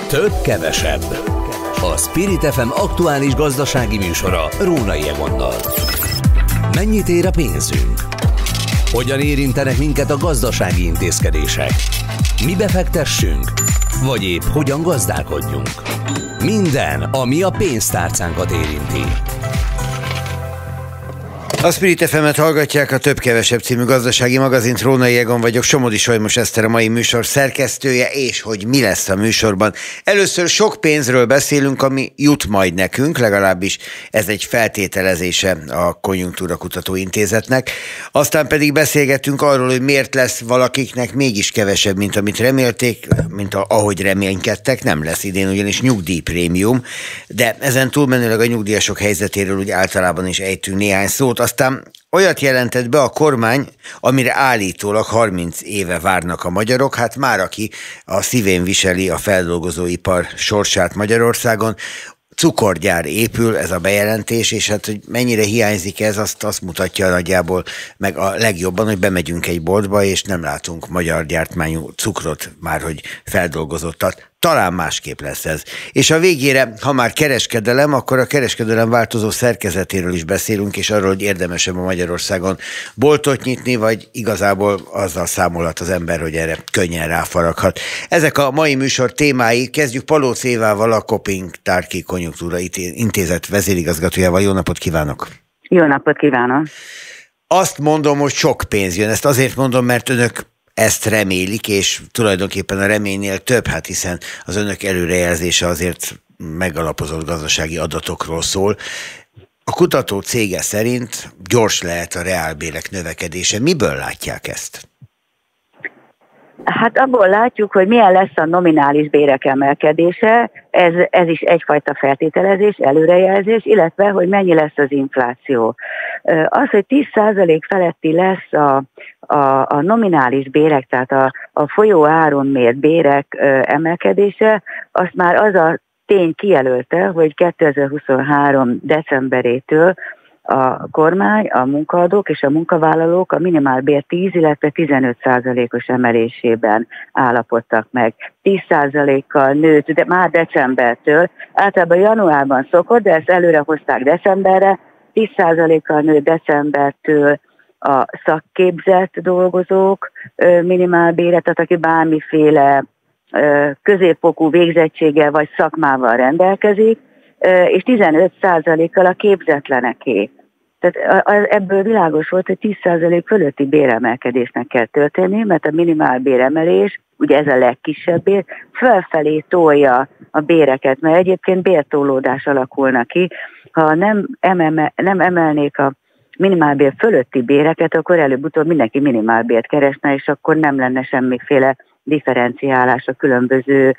Több-kevesebb. A Spirit FM aktuális gazdasági műsora Rónai Egonnal. Mennyit ér a pénzünk? Hogyan érintenek minket a gazdasági intézkedések? Mibe fektessünk? Vagy épp hogyan gazdálkodjunk? Minden, ami a pénztárcánkat érinti. A Spirit FM-et hallgatják, a Több-kevesebb című gazdasági magazint. Rónai Egon vagyok, Somodi Solymos Eszter a mai műsor szerkesztője, és hogy mi lesz a műsorban. Először sok pénzről beszélünk, ami jut majd nekünk, legalábbis ez egy feltételezése a Konjunktúra Kutató Intézetnek. Aztán pedig beszélgetünk arról, hogy miért lesz valakiknek mégis kevesebb, mint amit remélték, ahogy reménykedtek. Nem lesz idén ugyanis nyugdíjprémium, de ezen túlmenőleg a nyugdíjasok helyzetéről úgy általában is ejtünk néhány szót. Aztán olyat jelentett be a kormány, amire állítólag 30 éve várnak a magyarok, hát már aki a szívén viseli a feldolgozóipar sorsát Magyarországon. Cukorgyár épül, ez a bejelentés, és hát hogy mennyire hiányzik ez, azt mutatja nagyjából meg a legjobban, hogy bemegyünk egy boltba, és nem látunk magyar gyártmányú cukrot, már hogy feldolgozottat. Talán másképp lesz ez. És a végére, ha már kereskedelem, akkor a kereskedelem változó szerkezetéről is beszélünk, és arról, hogy érdemesebb a Magyarországon boltot nyitni, vagy igazából azzal számolhat az ember, hogy erre könnyen ráfaraghat. Ezek a mai műsor témái. Kezdjük Palóc Évával, a Koping-Tarki Konjunktúra Intézet vezérigazgatójával. Jó napot kívánok! Jó napot kívánok! Azt mondom, hogy sok pénz jön. Ezt azért mondom, mert önök ezt remélik, és tulajdonképpen a reménynél több, hát hiszen az önök előrejelzése azért megalapozott gazdasági adatokról szól. A kutató cége szerint gyors lehet a reálbérek növekedése. Miből látják ezt? Hát abból látjuk, hogy milyen lesz a nominális bérek emelkedése, ez is egyfajta feltételezés, előrejelzés, illetve, hogy mennyi lesz az infláció. Az, hogy 10% feletti lesz a nominális bérek, tehát a folyó áron mért bérek emelkedése, azt már az a tény kijelölte, hogy 2023. decemberétől a kormány, a munkaadók és a munkavállalók a minimálbér 10, illetve 15%-os emelésében állapodtak meg. 10%-kal nőtt, de már decembertől, általában januárban szokott, de ezt előre hozták decemberre, 10%-kal nőtt decembertől a szakképzett dolgozók minimálbére, tehát aki bármiféle középfokú végzettséggel vagy szakmával rendelkezik, és 15%-kal a képzetleneké. Tehát ebből világos volt, hogy 10% fölötti béremelkedésnek kell történni, mert a minimálbéremelés, ugye ez a legkisebb bér, felfelé tolja a béreket, mert egyébként bértólódás alakulna ki. Ha nem emelnék a minimálbér fölötti béreket, akkor előbb-utóbb mindenki minimálbért keresne, és akkor nem lenne semmiféle differenciálás a különböző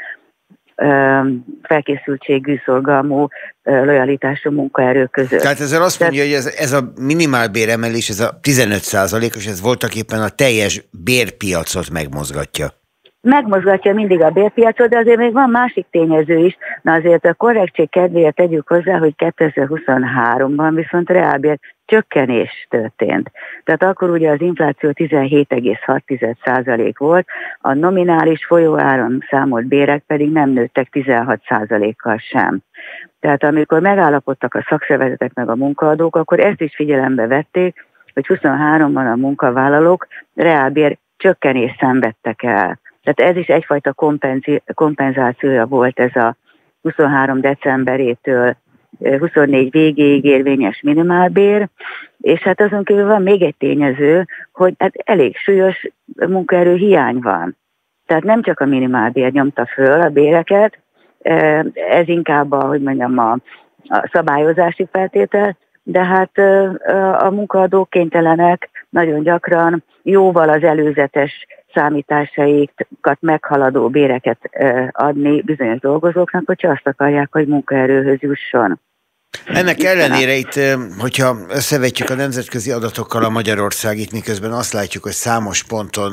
felkészültségű, szorgalmú, lojalitású munkaerő között. Tehát ezzel azt mondja, hogy ez a minimálbéremelés, ez a 15%-os, ez voltaképpen a teljes bérpiacot megmozgatja. Megmozgatja mindig a bérpiacot, de azért még van másik tényező is. Na azért a korrektség kedvéért tegyük hozzá, hogy 2023-ban viszont reálbér csökkenés történt. Tehát akkor ugye az infláció 17,6% volt, a nominális folyóáron számolt bérek pedig nem nőttek 16%-kal sem. Tehát amikor megállapodtak a szakszervezetek meg a munkaadók, akkor ezt is figyelembe vették, hogy 23-ban a munkavállalók reálbér csökkenést szenvedtek el. Tehát ez is egyfajta kompenzációja volt ez a 23 decemberétől 24 végéig érvényes minimálbér, és hát azon kívül van még egy tényező, hogy hát elég súlyos munkaerő hiány van. Tehát nem csak a minimálbér nyomta föl a béreket, ez inkább a szabályozási feltétel, de hát a munkahadók kénytelenek nagyon gyakran jóval az előzetes számításaikat meghaladó béreket adni bizonyos dolgozóknak, hogyha azt akarják, hogy munkaerőhöz jusson. Ennek ellenére itt, hogyha összevetjük a nemzetközi adatokkal a Magyarországit, miközben azt látjuk, hogy számos ponton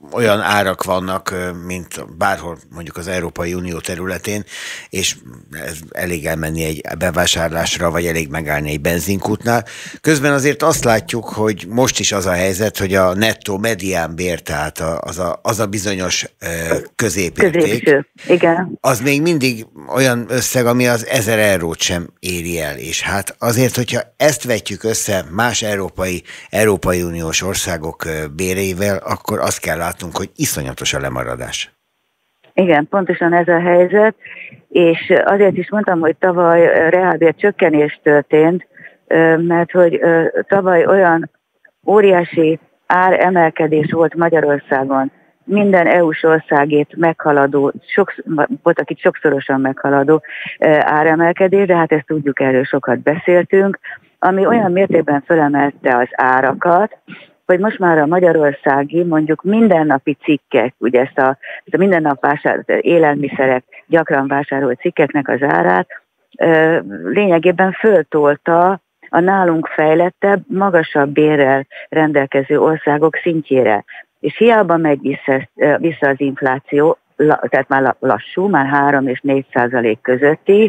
olyan árak vannak, mint bárhol mondjuk az Európai Unió területén, és ez elég elmenni egy bevásárlásra, vagy elég megállni egy benzinkútnál. Közben azért azt látjuk, hogy most is az a helyzet, hogy a nettó mediánbér, tehát az a bizonyos középérték, igen. Az még mindig olyan összeg, ami az 1000 eurót sem éri el. És hát azért, hogyha ezt vetjük össze más Európai Uniós országok béreivel, akkor azt kell látnunk, hogy iszonyatos a lemaradás. Igen, pontosan ez a helyzet, és azért is mondtam, hogy tavaly reálbér csökkenés történt, mert hogy tavaly olyan óriási áremelkedés volt Magyarországon, minden EU-s országét meghaladó, voltak itt sokszorosan meghaladó áremelkedés, de hát ezt tudjuk, erről sokat beszéltünk, ami olyan mértékben fölemelte az árakat, hogy most már a magyarországi, mondjuk mindennapi cikkek, ugye ezt a minden nap vásárolt élelmiszerek, gyakran vásárolt cikkeknek az árát lényegében föltolta a nálunk fejlettebb, magasabb bérrel rendelkező országok szintjére. És hiába megy vissza az infláció, tehát már lassú, már 3 és 4% közötti,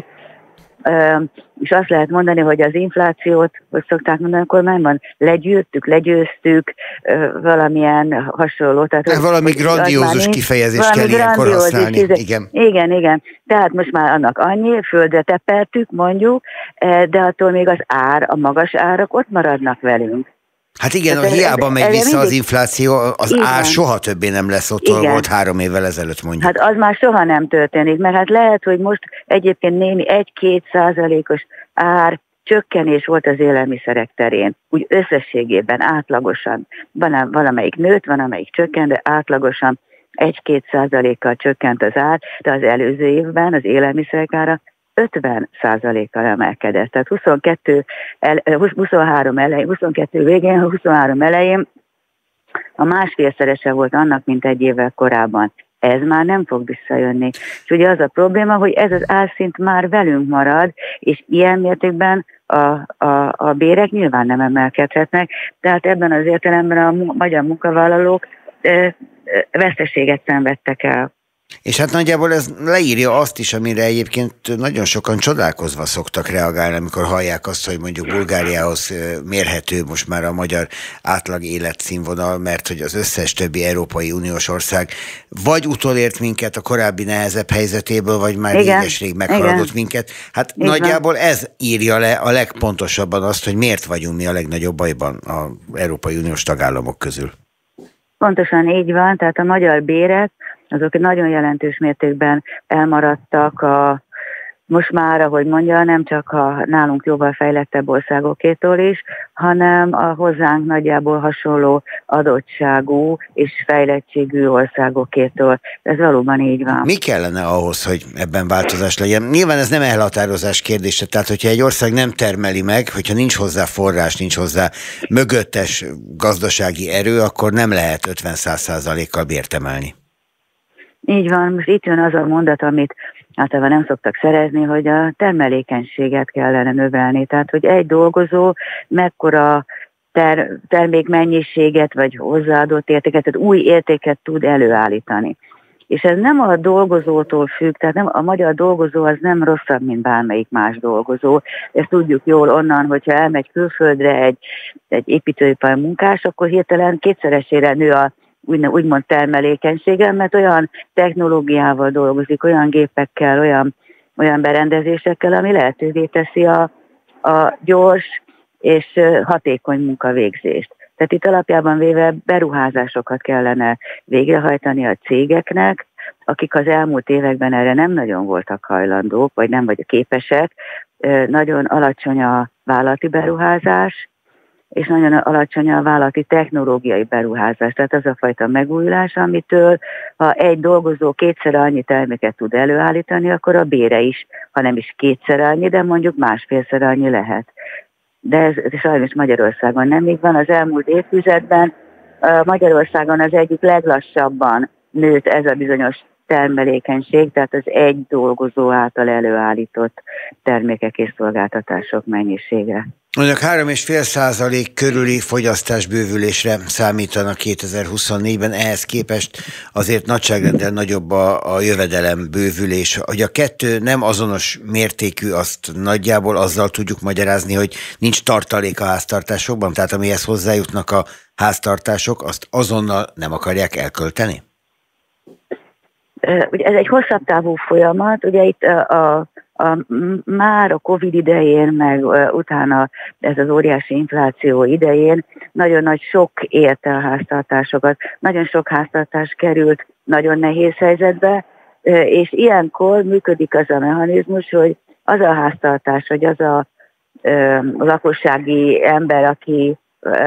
és azt lehet mondani, hogy az inflációt, hogy szokták mondani a kormányban, legyőztük, valamilyen hasonló. Tehát, valami grandiózus kifejezést kell ilyenkor használni. Igen. Tehát most már annak annyi, földre tepertük, mondjuk, de attól még az a magas árak ott maradnak velünk. Hát igen, hiába megy vissza az infláció, az ár soha többé nem lesz ott, volt 3 évvel ezelőtt mondjuk. Hát az már soha nem történik, mert hát lehet, hogy most egyébként némi 1-2%-os ár csökkenés volt az élelmiszerek terén, úgy összességében, átlagosan. Van valamelyik nőtt, van amelyik csökkent, de átlagosan 1-2%-kal csökkent az ár, de az előző évben az élelmiszerek ára 50%-kal emelkedett. Tehát 22 végén, 23 elején a másfélszerese volt annak, mint egy évvel korábban. Ez már nem fog visszajönni. És ugye az a probléma, hogy ez az árszint már velünk marad, és ilyen mértékben a bérek nyilván nem emelkedhetnek, tehát ebben az értelemben a magyar munkavállalók veszteséget szenvedtek el. És hát nagyjából ez leírja azt is, amire egyébként nagyon sokan csodálkozva szoktak reagálni, amikor hallják azt, hogy mondjuk Bulgáriához mérhető most már a magyar átlag életszínvonal, mert hogy az összes többi Európai Uniós ország vagy utolért minket a korábbi nehezebb helyzetéből, vagy már réges-rég meghaladott minket. Hát igen. Nagyjából ez írja le a legpontosabban azt, hogy miért vagyunk mi a legnagyobb bajban az Európai Uniós tagállamok közül. Pontosan így van, tehát a magyar bérek azok nagyon jelentős mértékben elmaradtak most már, ahogy mondja, nem csak a nálunk jóval fejlettebb országokétól is, hanem a hozzánk nagyjából hasonló adottságú és fejlettségű országokétól. Ez valóban így van. Mi kellene ahhoz, hogy ebben változás legyen? Nyilván ez nem elhatározás kérdése, tehát hogyha egy ország nem termeli meg, hogyha nincs hozzá forrás, nincs hozzá mögöttes gazdasági erő, akkor nem lehet 50-100%-kal bért emelni. Így van, most itt jön az a mondat, amit általában nem szoktak szerezni, hogy a termelékenységet kellene növelni. Tehát, hogy egy dolgozó mekkora termékmennyiséget vagy hozzáadott értéket, tehát új értéket tud előállítani. És ez nem a dolgozótól függ, tehát nem, a magyar dolgozó az nem rosszabb, mint bármelyik más dolgozó. Ezt tudjuk jól onnan, hogyha elmegy külföldre egy építőipar munkás, akkor hirtelen kétszeresére nő a úgymond termelékenységgel, mert olyan technológiával dolgozik, olyan gépekkel, olyan berendezésekkel, ami lehetővé teszi a gyors és hatékony munkavégzést. Tehát itt alapjában véve beruházásokat kellene végrehajtani a cégeknek, akik az elmúlt években erre nem nagyon voltak hajlandók, vagy nem vagy képesek. Nagyon alacsony a vállalati beruházás, és nagyon alacsony a vállalati technológiai beruházás. Tehát az a fajta megújulás, amitől ha egy dolgozó kétszer annyi terméket tud előállítani, akkor a bére is, ha nem is kétszer annyi, de mondjuk másfélszer annyi lehet. De ez sajnos Magyarországon nem így van. Az elmúlt évtizedben Magyarországon az egyik leglassabban nőtt ez a bizonyos termelékenység, tehát az egy dolgozó által előállított termékek és szolgáltatások mennyisége. Önök 3,5% körüli fogyasztásbővülésre számítanak 2024-ben, ehhez képest azért nagyságrenddel nagyobb a jövedelem bővülés. Hogy a kettő nem azonos mértékű, azt nagyjából azzal tudjuk magyarázni, hogy nincs tartalék a háztartásokban, tehát amihez hozzájutnak a háztartások, azt azonnal nem akarják elkölteni? Ugye ez egy hosszabb távú folyamat, ugye itt már a Covid idején, meg utána ez az óriási infláció idején nagyon nagy sok érte a háztartásokat. Nagyon sok háztartás került nagyon nehéz helyzetbe, és ilyenkor működik az a mechanizmus, hogy az a háztartás, vagy az a lakossági ember, aki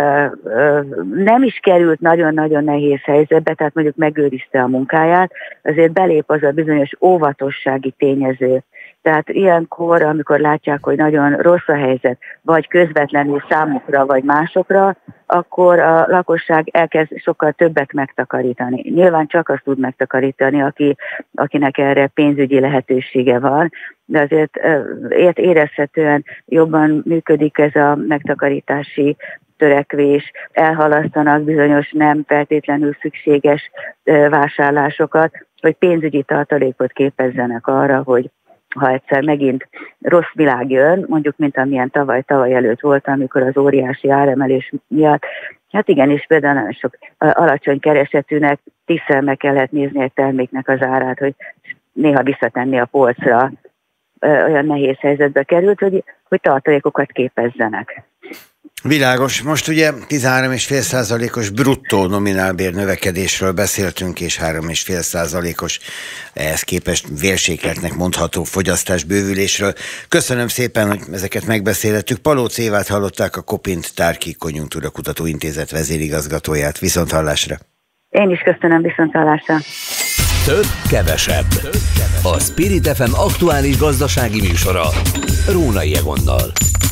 nem is került nagyon-nagyon nehéz helyzetbe, tehát mondjuk megőrizte a munkáját, azért belép az a bizonyos óvatossági tényező. Tehát ilyenkor, amikor látják, hogy nagyon rossz a helyzet, vagy közvetlenül számukra, vagy másokra, akkor a lakosság elkezd sokkal többet megtakarítani. Nyilván csak azt tud megtakarítani, akinek erre pénzügyi lehetősége van, de azért érezhetően jobban működik ez a megtakarítási törekvés, elhalasztanak bizonyos nem feltétlenül szükséges vásárlásokat, hogy pénzügyi tartalékot képezzenek arra, hogy ha egyszer megint rossz világ jön, mondjuk mint amilyen tavaly előtt volt, amikor az óriási áremelés miatt, hát igenis például nagyon sok alacsony keresetűnek tízszer meg kellett nézni egy terméknek az árát, hogy néha visszatenni a polcra, olyan nehéz helyzetbe került, hogy tartalékokat képezzenek. Világos. Most ugye 13,5%-os bruttó nominálbér növekedésről beszéltünk, és 3,5%-os ehhez képest vérsékeltnek mondható fogyasztásbővülésről. Köszönöm szépen, hogy ezeket megbeszélhettük. Palóc Évát hallották, a Kopint Tárki Konjunktúra Kutató Intézet vezérigazgatóját. Viszonthallásra. Én is köszönöm, viszonthallásra. Több, kevesebb. A Spirit FM aktuális gazdasági műsora Rónai Egonnal.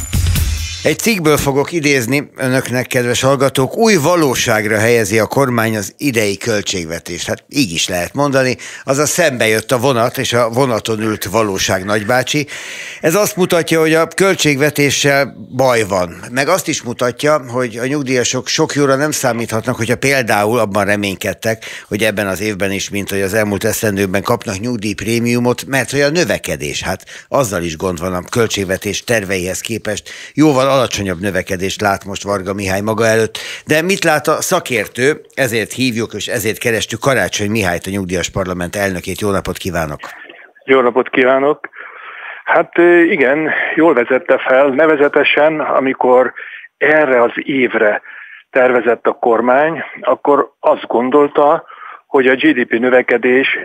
Egy cikkből fogok idézni önöknek, kedves hallgatók. Új valóságra helyezi a kormány az idei költségvetést. Hát így is lehet mondani, azaz szembe jött a vonat, és a vonaton ült valóság nagybácsi. Ez azt mutatja, hogy a költségvetéssel baj van. Meg azt is mutatja, hogy a nyugdíjasok sok jóra nem számíthatnak, hogyha például abban reménykedtek, hogy ebben az évben is, mint hogy az elmúlt esztendőkben kapnak nyugdíjprémiumot, mert hogy a növekedés, hát azzal is gond van a költségvetés terveihez képest. Jóval alacsonyabb növekedést lát most Varga Mihály maga előtt. De mit lát a szakértő? Ezért hívjuk, és ezért kerestük Karácsony Mihályt, a Nyugdíjas Parlament elnökét. Jó napot kívánok! Jó napot kívánok! Hát igen, jól vezette fel, nevezetesen, amikor erre az évre tervezett a kormány, akkor azt gondolta, hogy a GDP növekedés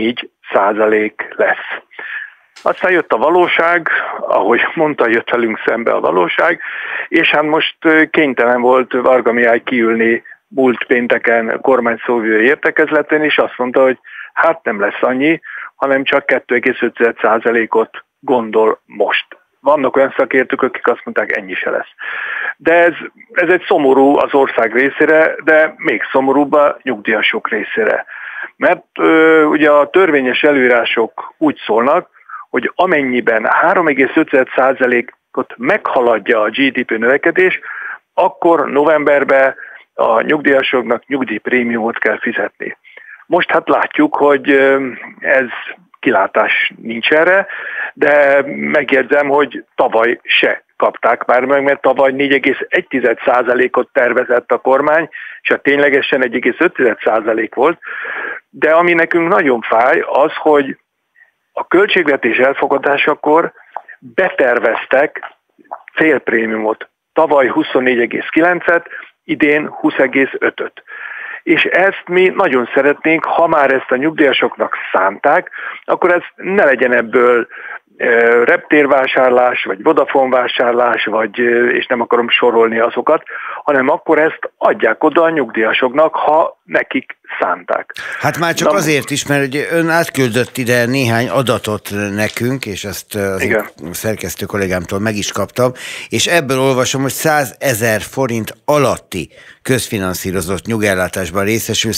4% lesz. Aztán jött a valóság, ahogy mondta, jött velünk szembe a valóság, és hát most kénytelen volt Varga Mihály kiülni múlt pénteken kormányszóvivői értekezletén, és azt mondta, hogy hát nem lesz annyi, hanem csak 2,5%-ot gondol most. Vannak olyan szakértők, akik azt mondták, ennyi se lesz. De ez egy szomorú az ország részére, de még szomorúbb a nyugdíjasok részére. Mert ugye a törvényes előírások úgy szólnak, hogy amennyiben 3,5%-ot meghaladja a GDP növekedés, akkor novemberben a nyugdíjasoknak nyugdíjprémiumot kell fizetni. Most hát látjuk, hogy ez kilátás nincs erre, de megjegyzem, hogy tavaly se kapták már meg, mert tavaly 4,1%-ot tervezett a kormány, és a ténylegesen 1,5% volt, de ami nekünk nagyon fáj, az, hogy a költségvetés elfogadásakor beterveztek félprémiumot. Tavaly 24,9-et, idén 20,5-öt. És ezt mi nagyon szeretnénk, ha már ezt a nyugdíjasoknak szánták, akkor ez ne legyen ebből reptérvásárlás, vagy Vodafone vásárlás, és nem akarom sorolni azokat, hanem akkor ezt adják oda a nyugdíjasoknak, ha nekik szánták. Hát már csak azért is, mert ugye ön átküldött ide néhány adatot nekünk, és ezt az szerkesztő kollégámtól meg is kaptam, és ebből olvasom, hogy 100 000 forint alatti közfinanszírozott nyugellátásban részesül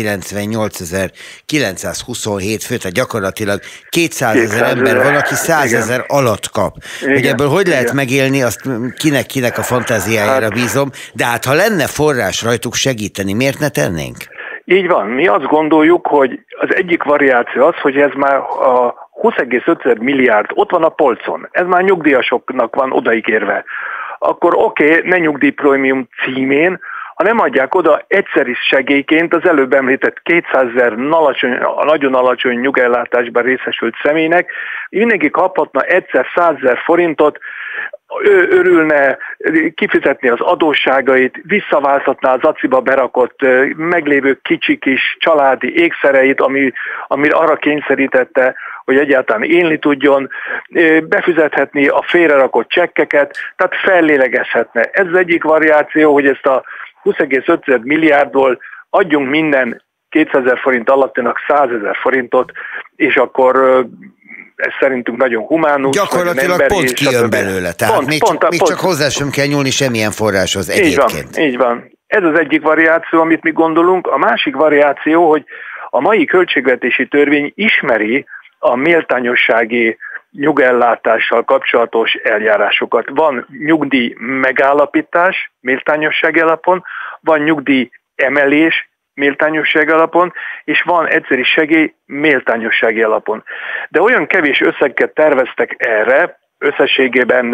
198.927 fő, tehát gyakorlatilag 200 000 ember van, aki 100 000 alatt kap. Hogy ebből hogy lehet megélni, azt kinek a fantáziájára bízom, de hát ha lenne forrás rajtuk segíteni, miért ne tennénk? Így van. Mi azt gondoljuk, hogy az egyik variáció az, hogy ez már a 20,5 milliárd ott van a polcon. Ez már nyugdíjasoknak van odaígérve. Akkor oké, ne nyugdíjprémium címén, ha nem adják oda egyszeri segélyként az előbb említett 200 000 nagyon alacsony nyugellátásban részesült személynek, mindenki kaphatna egyszer 100 000 forintot, ő örülne kifizetni az adósságait, visszaválthatná az aciba berakott meglévő kicsi kis családi ékszereit, ami arra kényszerítette, hogy egyáltalán élni tudjon, befizethetni a félrerakott csekkeket, tehát fellélegezhetne. Ez az egyik variáció, hogy ezt a 20,5 milliárdból adjunk minden 200 000 forint alattinak 100 000 forintot, és akkor ez szerintünk nagyon humánus. Gyakorlatilag pont kijön belőle, tehát még csak hozzá sem kell nyúlni semmilyen forráshoz egyébként. Így van. Ez az egyik variáció, amit mi gondolunk. A másik variáció, hogy a mai költségvetési törvény ismeri a méltányossági nyugellátással kapcsolatos eljárásokat. Van nyugdíj megállapítás méltányossági alapon, van nyugdíj emelés méltányossági alapon, és van egyszeri segély méltányossági alapon. De olyan kevés összeget terveztek erre, összességében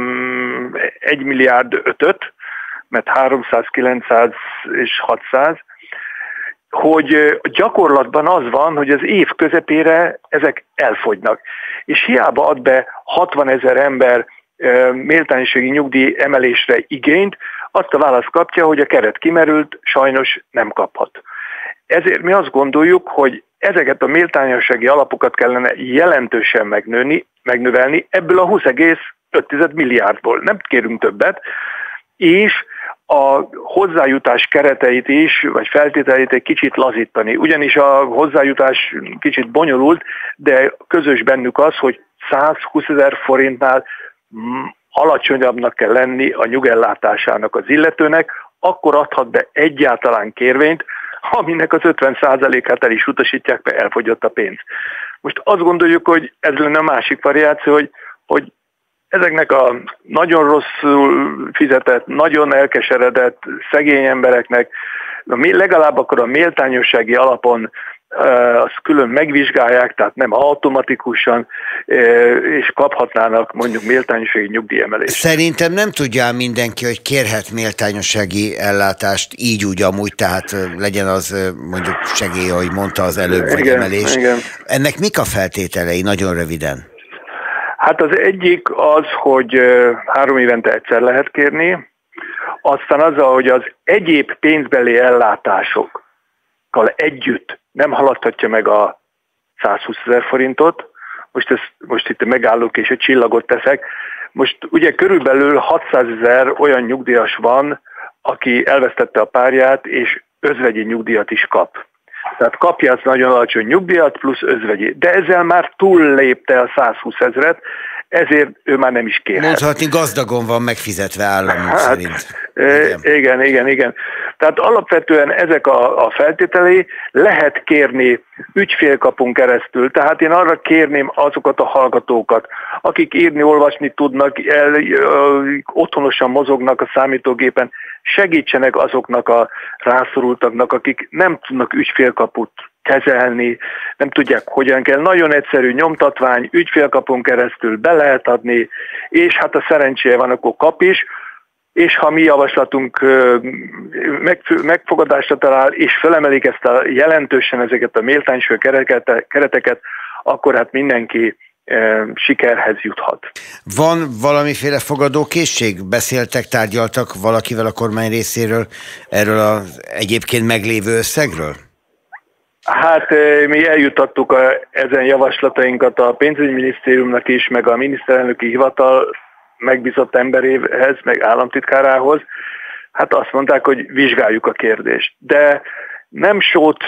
1 milliárd 5, mert 300, 900 és 600, hogy gyakorlatban az van, hogy az év közepére ezek elfogynak. És hiába ad be 60 000 ember méltányossági nyugdíj emelésre igényt, azt a választ kapja, hogy a keret kimerült, sajnos nem kaphat. Ezért mi azt gondoljuk, hogy ezeket a méltányossági alapokat kellene jelentősen megnövelni ebből a 20,5 milliárdból. Nem kérünk többet, és a hozzájutás kereteit is, vagy feltételeit egy kicsit lazítani. Ugyanis a hozzájutás kicsit bonyolult, de közös bennük az, hogy 120 000 forintnál alacsonyabbnak kell lenni a nyugellátásának az illetőnek, akkor adhat be egyáltalán kérvényt, aminek az 50%-át el is utasítják, mert elfogyott a pénz. Most azt gondoljuk, hogy ez lenne a másik variáció, hogy ezeknek a nagyon rosszul fizetett, nagyon elkeseredett szegény embereknek legalább akkor a méltányossági alapon azt külön megvizsgálják, tehát nem automatikusan, és kaphatnának mondjuk méltányossági nyugdíjemelést. Szerintem nem tudja mindenki, hogy kérhet méltányossági ellátást így úgy amúgy, tehát legyen az mondjuk segély, ahogy mondta az előbb, vagy emelés. Igen. Ennek mik a feltételei nagyon röviden? Hát az egyik az, hogy 3 évente egyszer lehet kérni, aztán az, hogy az egyéb pénzbeli ellátásokkal együtt nem haladhatja meg a 120 000 forintot. Most itt megállok és egy csillagot teszek. Most ugye körülbelül 600 000 olyan nyugdíjas van, aki elvesztette a párját, és özvegyi nyugdíjat is kap. Tehát kapja az nagyon alacsony nyugdíjat plusz özvegyi. De ezzel már túllépte a 120 000-et, ezért ő már nem is kérhet. Mondhatni, gazdagon van megfizetve államunk szerint. Igen. Tehát alapvetően ezek a feltételei, lehet kérni ügyfélkapun keresztül. Tehát én arra kérném azokat a hallgatókat, akik írni, olvasni tudnak, otthonosan mozognak a számítógépen, segítsenek azoknak a rászorultaknak, akik nem tudnak ügyfélkaput kezelni, nem tudják, hogyan kell. Nagyon egyszerű nyomtatvány, ügyfélkapun keresztül be lehet adni, és hát a szerencséje van, akkor kap is, és ha mi javaslatunk megfogadásra talál, és felemelik ezt a jelentősen ezeket a méltányossági kereteket, akkor hát mindenki sikerhez juthat. Van valamiféle fogadókészség? Beszéltek, tárgyaltak valakivel a kormány részéről erről az egyébként meglévő összegről? Hát mi eljutattuk ezen javaslatainkat a pénzügyminisztériumnak is, meg a miniszterelnöki hivatal megbízott emberéhez, meg államtitkárához. Hát azt mondták, hogy vizsgáljuk a kérdést. De nem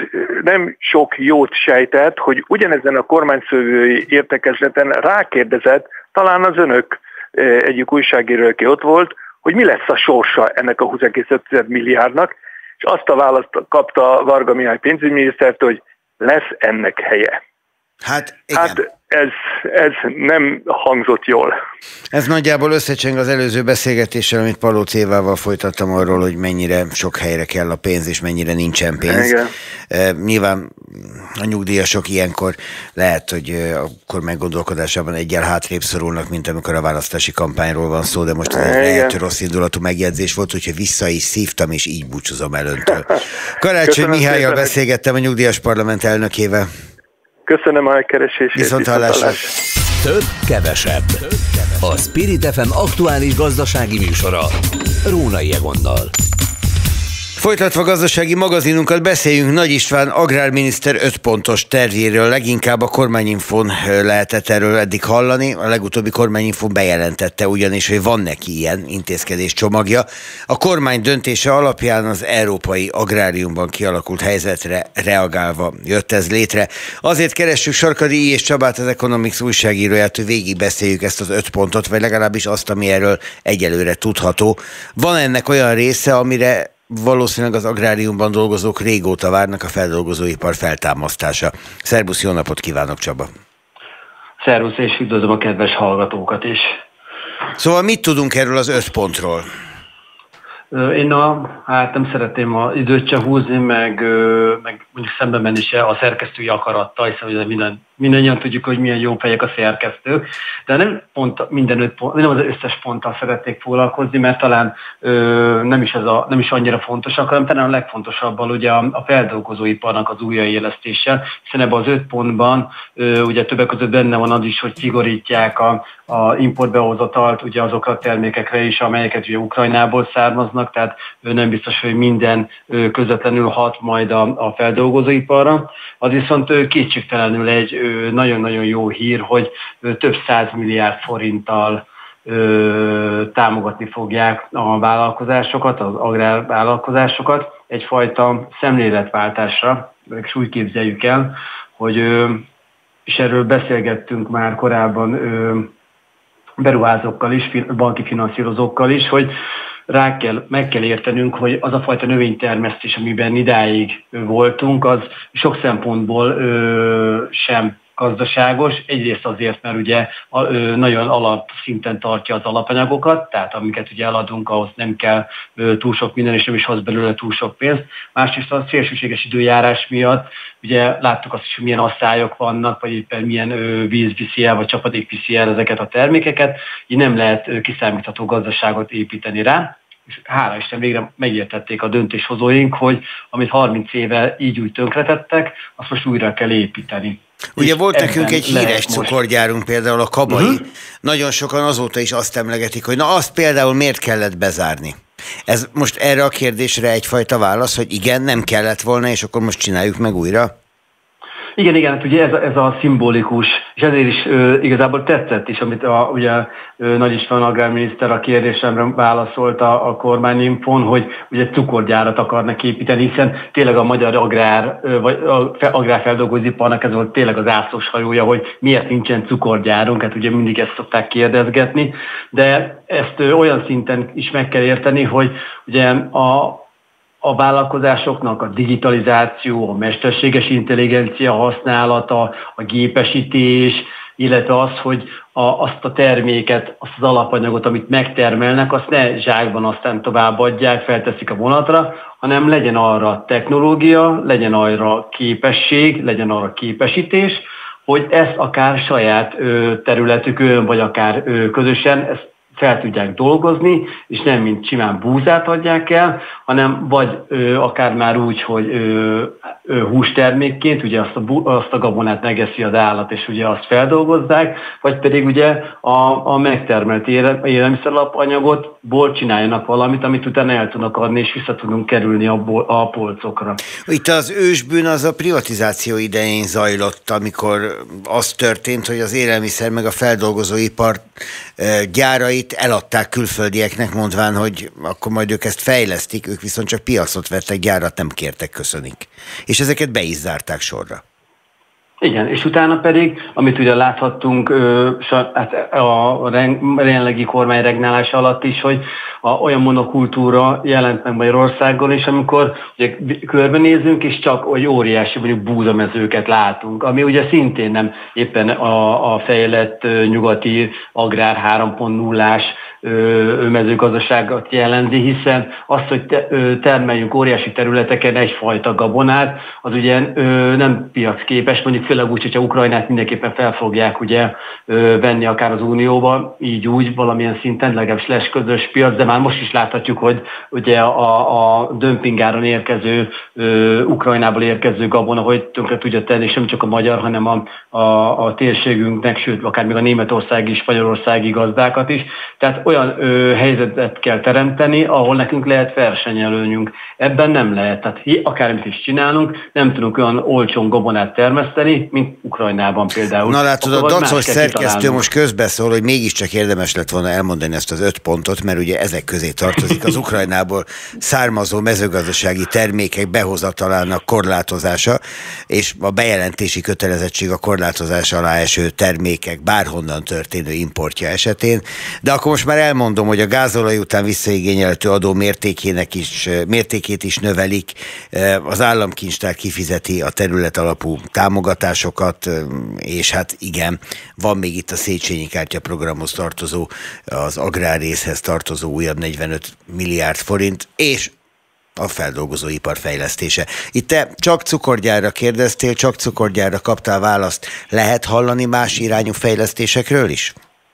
sok jót sejtett, hogy ugyanezen a kormányfői értekezleten rákérdezett, talán az önök egyik újságíró, aki ott volt, hogy mi lesz a sorsa ennek a 20,5 milliárdnak, és azt a választ kapta Varga Mihály pénzügyminisztertől, hogy lesz ennek helye. Hát igen. Hát ez nem hangzott jól. Ez nagyjából összecseng az előző beszélgetéssel, amit Palóc Évával folytattam arról, hogy mennyire sok helyre kell a pénz, és mennyire nincsen pénz. Igen. Nyilván a nyugdíjasok ilyenkor lehet, hogy akkor meggondolkodásában egyel hátrébb szorulnak, mint amikor a választási kampányról van szó, de most ez egy lehető rossz indulatú megjegyzés volt, úgyhogy vissza is szívtam, és így búcsúzom el öntől. Karácsony Mihállyal beszélgettem, a Nyugdíjas Parlament elnökével. Köszönöm a megkeresését. Viszonthallásra. Több, kevesebb. A Spirit FM aktuális gazdasági műsora Rónai Egonnal. Folytatva gazdasági magazinunkat, beszéljünk Nagy István agrárminiszter 5 pontos tervjéről. Leginkább a kormányinfón lehetett erről eddig hallani. A legutóbbi kormányinfón bejelentette ugyanis, hogy van neki ilyen intézkedés csomagja. A kormány döntése alapján az európai agráriumban kialakult helyzetre reagálva jött ez létre. Azért keressük Sarkady I. és Csabát, az Economics újságíróját, hogy végigbeszéljük ezt az 5 pontot, vagy legalábbis azt, ami erről egyelőre tudható. Van ennek olyan része, amire valószínűleg az agráriumban dolgozók régóta várnak, a feldolgozóipar feltámasztása. Szerbusz, jó napot kívánok, Csaba! Szervusz, és üdvözlöm a kedves hallgatókat is! Szóval mit tudunk erről az 5 pontról? Én nem szeretném az időt se húzni, meg mondjuk szembe menni se a szerkesztői akarattal, hiszen ugye mindannyian tudjuk, hogy milyen jó fejek a szerkesztők, de nem az összes ponttal szeretnék foglalkozni, mert talán nem is annyira fontosak, hanem talán a legfontosabbal ugye a feldolgozóiparnak az újraélesztése, hiszen ebben az 5 pontban ugye többek között benne van az is, hogy szigorítják a importbehozatalt ugye azokra a termékekre is, amelyeket ugye Ukrajnából származnak, tehát nem biztos, hogy minden közvetlenül hat majd a feldolgozóiparra. Az viszont kétségtelenül egy nagyon-nagyon jó hír, hogy több 100 milliárd forinttal támogatni fogják a vállalkozásokat, az agrárvállalkozásokat egyfajta szemléletváltásra, és úgy képzeljük el, hogy és erről beszélgettünk már korábban beruházókkal is, banki finanszírozókkal is, hogy meg kell értenünk, hogy az a fajta növénytermesztés, amiben idáig voltunk, az sok szempontból sem gazdaságos. Egyrészt azért, mert ugye nagyon alapszinten tartja az alapanyagokat, tehát amiket ugye eladunk, ahhoz nem kell túl sok minden, és nem is hoz belőle túl sok pénzt. Másrészt a szélsőséges időjárás miatt ugye láttuk azt is, hogy milyen asszályok vannak, vagy éppen milyen víz viszi el, vagy csapadék viszi el ezeket a termékeket, így nem lehet kiszámítható gazdaságot építeni rá. És hála Isten végre megértették a döntéshozóink, hogy amit 30 éve így úgy tönkretettek, azt most újra kell építeni. Ugye volt nekünk egy híres cukorgyárunk, például a Kabai. Nagyon sokan azóta is azt emlegetik, hogy na azt például miért kellett bezárni. Ez most erre a kérdésre egyfajta válasz, hogy igen, nem kellett volna, és akkor most csináljuk meg újra? Igen, hát ugye ez a szimbolikus, és ezért is igazából tetszett is, amit ugye Nagy István agrárminiszter a kérdésemre válaszolt a kormányinfón, hogy ugye cukorgyárat akarnak építeni, hiszen tényleg a magyar agrárfeldolgozóiparnak ez volt tényleg az ászlós hajója, hogy miért nincsen cukorgyárunk, hát ugye mindig ezt szokták kérdezgetni, de ezt olyan szinten is meg kell érteni, hogy ugye a vállalkozásoknak a digitalizáció, a mesterséges intelligencia használata, a gépesítés, illetve az, hogy azt a terméket, azt az alapanyagot, amit megtermelnek, azt ne zsákban aztán továbbadják, felteszik a vonatra, hanem legyen arra technológia, legyen arra képesség, legyen arra képesítés, hogy ezt akár saját területükön, vagy akár közösen, ezt fel tudják dolgozni, és nem mint simán búzát adják el, hanem vagy akár már úgy, hogy hústermékként, ugye azt a gabonát megeszi az állat, és ugye azt feldolgozzák, vagy pedig ugye a megtermelt élelmiszeralapanyagot csináljanak valamit, amit utána el tudnak adni, és vissza tudunk kerülni a polcokra. Itt az ősbűn az a privatizáció idején zajlott, amikor az történt, hogy az élelmiszer meg a feldolgozóipar gyárait gabonait eladták külföldieknek, mondván, hogy akkor majd ők ezt fejlesztik, ők viszont csak piacot vettek, gyárat nem kértek, köszönik. És ezeket be is zárták sorra. Igen, és utána pedig, amit ugye láthattunk a jelenlegi kormány regnálása alatt is, hogy olyan monokultúra jelent meg Magyarországon, és amikor ugye körbenézünk, és csak óriási mondjuk búzamezőket látunk, ami ugye szintén nem éppen a fejlett nyugati agrár 3.0-ás mezőgazdaságot jelenti, hiszen azt, hogy termeljünk óriási területeken egyfajta gabonát, az ugye nem piacképes, mondjuk főleg úgy, hogyha Ukrajnát mindenképpen fel fogják ugye venni akár az Unióba, így úgy valamilyen szinten, legalábbis lesz közös piac, de már most is láthatjuk, hogy ugye a dömpingáron érkező, Ukrajnából érkező gabona, hogy tönkre tudja tenni, és nem csak a magyar, hanem a térségünknek, sőt, akár még a németországi, spanyolországi gazdákat is. Tehát olyan helyzetet kell teremteni, ahol nekünk lehet versenyelőnyünk. Ebben nem lehet. Tehát akármit is csinálunk, nem tudunk olyan olcsón gabonát termeszteni, mint Ukrajnában például. Na látod, a dacos szerkesztő most közbeszól, hogy mégiscsak érdemes lett volna elmondani ezt az 5 pontot, mert ugye ezek közé tartozik az Ukrajnából származó mezőgazdasági termékek behozatalának korlátozása, és a bejelentési kötelezettség a korlátozás alá eső termékek bárhonnan történő importja esetén. De akkor most már elmondom, hogy a gázolaj után visszaigényelhető adó mértékét is növelik, az államkincstár kifizeti a terület alapú támogatásokat, és hát igen, van még itt a Széchenyi kártya programhoz tartozó, az agrárrészhez tartozó újabb 45 milliárd forint, és a feldolgozóipar fejlesztése. Itt te csak cukorgyárra kérdeztél, csak cukorgyárra kaptál választ. Lehet hallani más irányú fejlesztésekről is?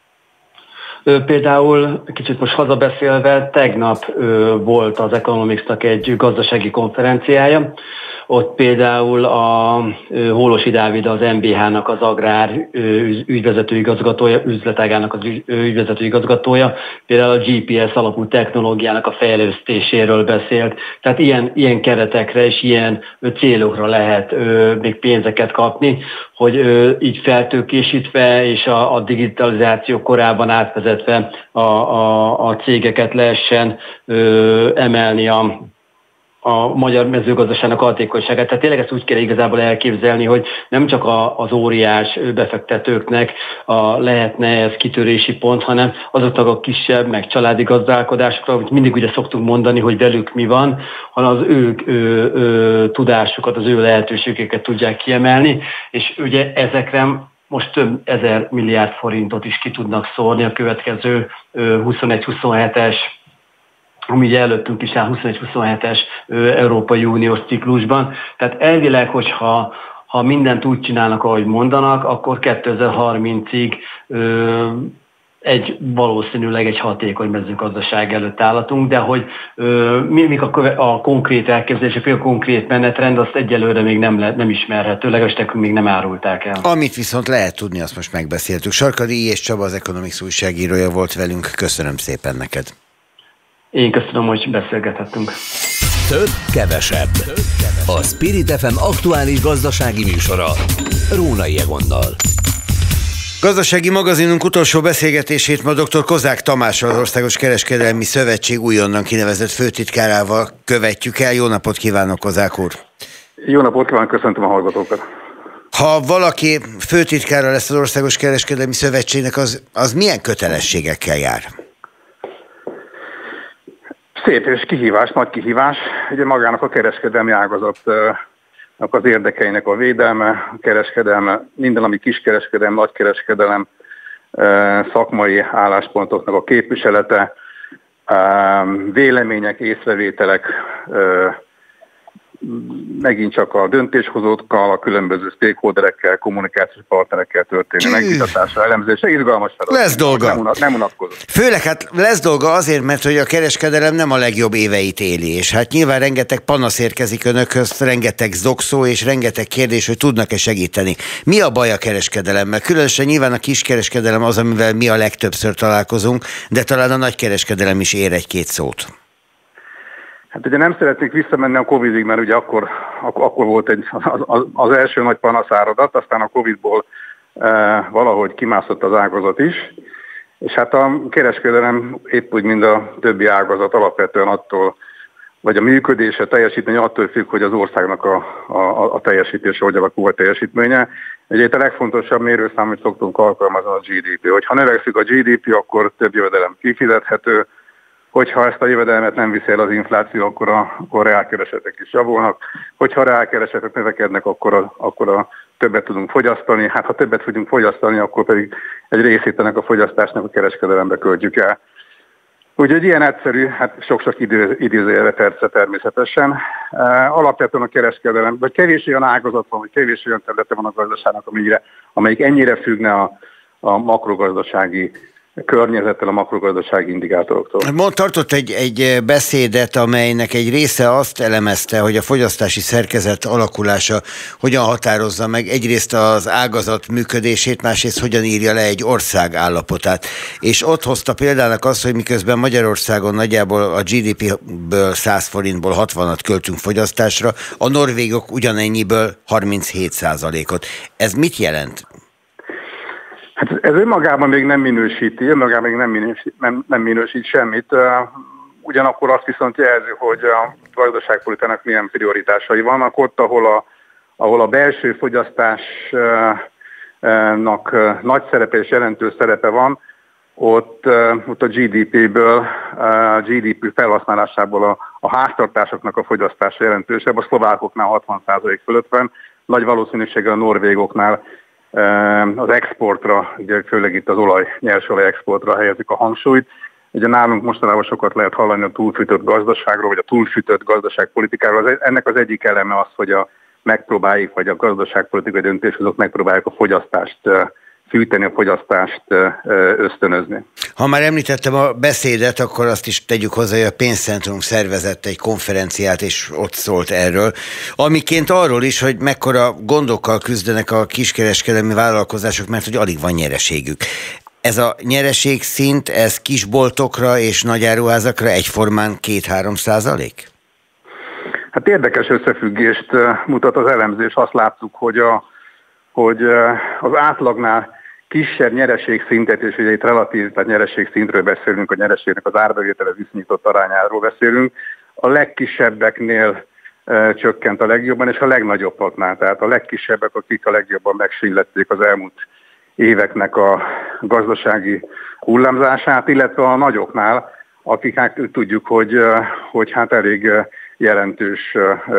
Például, kicsit most hazabeszélve, tegnap volt az Economics-nak egy gazdasági konferenciája. Ott például a Hólosi Dávid, az MBH-nak az agrár ügyvezetőigazgatója, üzletágának az ügyvezetőigazgatója, például a GPS alapú technológiának a fejlesztéséről beszélt. Tehát ilyen keretekre és ilyen célokra lehet még pénzeket kapni, hogy így feltőkésítve és a digitalizáció korában átvezetve a cégeket lehessen emelni a magyar mezőgazdaságnak a hatékonyságát. Tehát tényleg ezt úgy kell igazából elképzelni, hogy nem csak az óriás befektetőknek lehetne ez kitörési pont, hanem azoknak a kisebb, meg családi gazdálkodásokra, amit mindig ugye szoktunk mondani, hogy velük mi van, hanem az ő tudásukat, az ő lehetőségeket tudják kiemelni, és ugye ezekre most több 1000 milliárd forintot is ki tudnak szórni a következő 21-27-es, ami ugye előttünk is áll 21-27-es Európai Uniós ciklusban. Tehát elvileg, hogyha mindent úgy csinálnak, ahogy mondanak, akkor 2030-ig valószínűleg egy hatékony mezőgazdaság előtt állatunk, de hogy mik a konkrét elképzelések, a konkrét menetrend, azt egyelőre még nem ismerhető, legalábbis nekünk még nem árulták el. Amit viszont lehet tudni, azt most megbeszéltük. Sarkadi és Csaba, az Economics újságírója volt velünk. Köszönöm szépen neked. Én köszönöm, hogy beszélgethettünk. Több, kevesebb. A Spirit FM aktuális gazdasági műsora Rónai Egonnal. Gazdasági magazinunk utolsó beszélgetését ma dr. Kozák Tamással, az Országos Kereskedelmi Szövetség újonnan kinevezett főtitkárával követjük el. Jó napot kívánok, Kozák úr! Jó napot kívánok, köszöntöm a hallgatókat! Ha valaki főtitkára lesz az Országos Kereskedelmi Szövetségnek, az milyen kötelességekkel jár? Szép és kihívás, nagy kihívás. Ugye magának a kereskedelmi ágazatnak az érdekeinek a védelme, a kereskedelme, minden, ami kiskereskedelem, nagykereskedelem, szakmai álláspontoknak a képviselete, vélemények, észrevételek, megint csak a döntéshozókkal, a különböző stakeholderekkel, kommunikációs partnerekkel történő megvitatása, elemzése, izgalmas feladat. Lesz dolga. Nem unatkozom. Főleg hát lesz dolga azért, mert hogy a kereskedelem nem a legjobb éveit éli, és hát nyilván rengeteg panasz érkezik önökhöz, rengeteg zokszó és rengeteg kérdés, hogy tudnak-e segíteni. Mi a baj a kereskedelemmel? Különösen nyilván a kiskereskedelem az, amivel mi a legtöbbször találkozunk, de talán a nagykereskedelem is ér egy-két szót. Hát ugye nem szeretnék visszamenni a Covid-ig, mert ugye akkor volt az első nagy panaszáradat, aztán a Covid-ból valahogy kimászott az ágazat is, És hát a kereskedelem épp úgy, mint a többi ágazat alapvetően attól, vagy a működése, teljesítmény attól függ, hogy az országnak a teljesítése, hogy alakul a teljesítménye. Ugye itt a legfontosabb mérőszám, amit szoktunk alkalmazni, a GDP. Hogyha növekszik a GDP, akkor több jövedelem kifizethető, hogyha ezt a jövedelmet nem viszi el az infláció, akkor a reálkeresetek is javulnak. Hogyha a reálkeresetek növekednek, akkor a többet tudunk fogyasztani. Hát ha többet tudunk fogyasztani, akkor pedig egy részét ennek a fogyasztásnak a kereskedelembe költjük el. Úgyhogy ilyen egyszerű, hát sok-sok idézőjelbe persze természetesen. Alapvetően a kereskedelem, vagy kevés olyan ágazat van, vagy kevés olyan területe van a gazdaságnak, amelyik ennyire függne a makrogazdasági környezettel, a makrogazdasági indikátoroktól. Tartott egy beszédet, amelynek egy része azt elemezte, hogy a fogyasztási szerkezet alakulása hogyan határozza meg egyrészt az ágazat működését, másrészt hogyan írja le egy ország állapotát. És ott hozta példának azt, hogy miközben Magyarországon nagyjából a GDP-ből 100 forintból 60-at költünk fogyasztásra, a norvégok ugyanennyiből 37%-ot. Ez mit jelent? Hát ez önmagában még nem minősíti, nem minősít semmit. Ugyanakkor azt viszont jelzi, hogy a gazdaságpolitikának milyen prioritásai vannak. Ott, ahol a belső fogyasztásnak nagy szerepe és jelentős szerepe van, ott a GDP-ből, a GDP felhasználásából a háztartásoknak a fogyasztása jelentősebb. A szlovákoknál 60% fölött van, nagy valószínűséggel a norvégoknál az exportra, ugye főleg itt az nyersolaj exportra helyezik a hangsúlyt. Ugye nálunk mostanában sokat lehet hallani a túlfűtött gazdaságról, vagy a túlfűtött gazdaságpolitikáról. Ennek az egyik eleme az, hogy megpróbáljuk, vagy a gazdaságpolitikai döntéshozók megpróbálják a fogyasztást fűteni, a fogyasztást ösztönözni. Ha már említettem a beszédet, akkor azt is tegyük hozzá, hogy a Pénzcentrum szervezett egy konferenciát, és ott szólt erről. Amiként arról is, hogy mekkora gondokkal küzdenek a kiskereskedelmi vállalkozások, mert hogy alig van nyereségük. Ez a nyereségszint, ez kisboltokra és nagyáruházakra egyformán 2-3%? Hát érdekes összefüggést mutat az elemzés. Azt láttuk, hogy az átlagnál kisebb nyereségszintet, és ugye itt relatív, tehát nyereségszintről beszélünk, a nyereségnek az árbevételhez viszonyított arányáról beszélünk, a legkisebbeknél csökkent a legjobban, és a legnagyobbaknál, tehát a legkisebbek, akik a legjobban megsínlették az elmúlt éveknek a gazdasági hullámzását, illetve a nagyoknál, akik hát tudjuk, hogy hát elég jelentős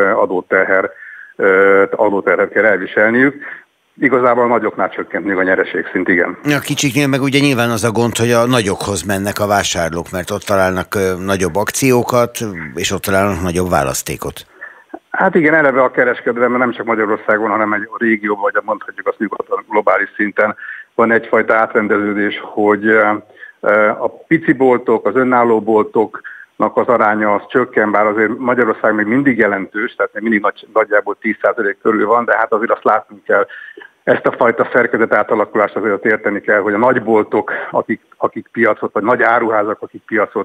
adóterhet kell elviselniük. Igazából a nagyoknál csökkent még a nyereségszint, igen. A kicsiknél meg ugye nyilván az a gond, hogy a nagyokhoz mennek a vásárlók, mert ott találnak nagyobb akciókat, és ott találnak nagyobb választékot. Hát igen, eleve a kereskedelemben nem csak Magyarországon, hanem egy régióban, vagy mondhatjuk azt nyugodtan globális szinten van egyfajta átrendeződés, hogy a pici boltok, az önálló boltoknak az aránya az csökken, bár azért Magyarország még mindig jelentős, tehát még mindig nagyjából 10% körül van, de hát azért azt látnunk kell, ezt a fajta szerkezet átalakulást azért érteni kell, hogy a nagyboltok, akik piacot, vagy nagy áruházak, akik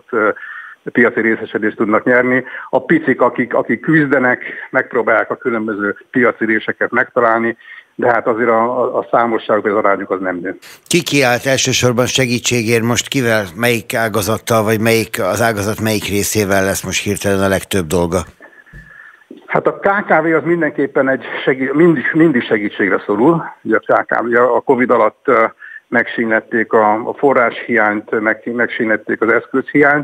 piaci részesedést tudnak nyerni. A picik, akik küzdenek, megpróbálják a különböző piaci réseket megtalálni, de hát azért a számosságok, az arányuk az nem nő. Ki kiállt elsősorban segítségért most kivel, melyik ágazattal, vagy az ágazat melyik részével lesz most hirtelen a legtöbb dolga? Hát a KKV az mindenképpen mindig segítségre szorul. Ugye a KKV a Covid alatt megsínlették a forráshiányt, megsínlették az eszközhiányt,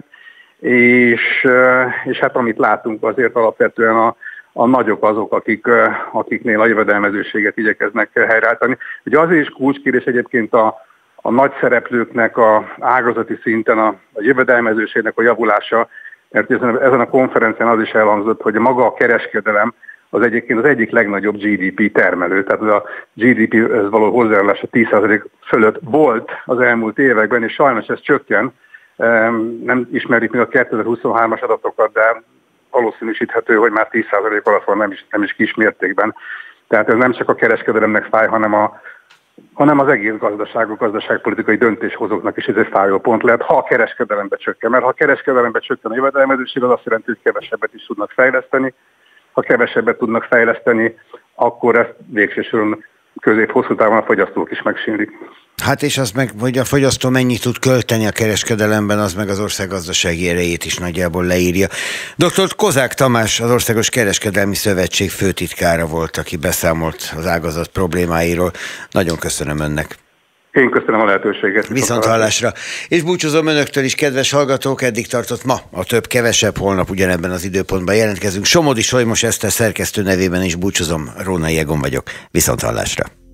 és hát amit látunk azért alapvetően a nagyok azok, akiknél a jövedelmezőséget igyekeznek helyreállítani. Ugye azért is kulcskérdés egyébként a nagy szereplőknek a ágazati szinten a jövedelmezőségnek a javulása, mert ezen a konferencián az is elhangzott, hogy maga a kereskedelem az egyébként az egyik legnagyobb GDP termelő, tehát a GDP-hez való hozzájárulása 10% fölött volt az elmúlt években, és sajnos ez csökken. Nem ismerjük még a 2023-as adatokat, de valószínűsíthető, hogy már 10% alatt van, nem is kis mértékben. Tehát ez nem csak a kereskedelemnek fáj, hanem az egész gazdaságpolitikai döntéshozóknak is ez egy fájó pont lehet, ha a kereskedelembe csökken. Mert ha a kereskedelembe csökken a jövedelmezőség, az azt jelenti, hogy kevesebbet is tudnak fejleszteni. Ha kevesebbet tudnak fejleszteni, akkor ezt végső soron közép-hosszú távon a fogyasztók is megsínlik. Hát és az meg, hogy a fogyasztó mennyit tud költeni a kereskedelemben, az meg az ország gazdasági erejét is nagyjából leírja. Dr. Kozák Tamás, az Országos Kereskedelmi Szövetség főtitkára volt, aki beszámolt az ágazat problémáiról. Nagyon köszönöm önnek. Én köszönöm a lehetőséget. Viszonthallásra. És búcsúzom önöktől is, kedves hallgatók, eddig tartott ma a több-kevesebb, holnap ugyanebben az időpontban jelentkezünk. Somodi Solymos Eszter szerkesztő nevében is búcsúzom, Rónai Egon vagyok. Viszonthallásra.